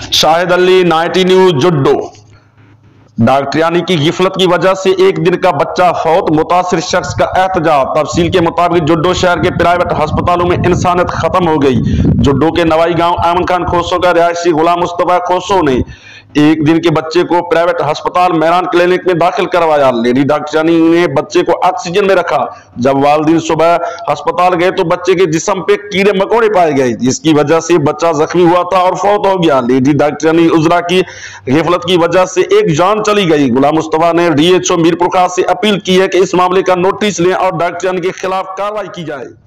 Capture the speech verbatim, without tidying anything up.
Shahid Ali, ninety news, जुड्डो। डॉक्टरानी की गिफलत की वजह से एक दिन का बच्चा फौत, मुतासिर शख्स का एहतजाज। तफसील के मुताबिक जुड्डो शहर के प्राइवेट अस्पतालों में इंसानियत खत्म हो गई। जुड्डो के नवाई गांव आमन खान खोसो का रिहायशी गुलाम मुस्तफा खोसो ने एक दिन के बच्चे को प्राइवेट अस्पताल मेहरान क्लिनिक में दाखिल करवाया। लेडी डॉक्टरानी ने बच्चे को ऑक्सीजन में रखा। जब वालिदैन सुबह अस्पताल गए तो बच्चे के जिस्म पे कीड़े मकोड़े पाए गए, जिसकी वजह से बच्चा जख्मी हुआ था और फौत हो गया। लेडी डॉक्टरानी उजरा की गिफलत की वजह से एक जान चली गई। गुलाम मुस्तफा ने डीएचओ मीरपुर खास से अपील की है कि इस मामले का नोटिस लें और डॉक्टरानी के खिलाफ कार्रवाई की जाए।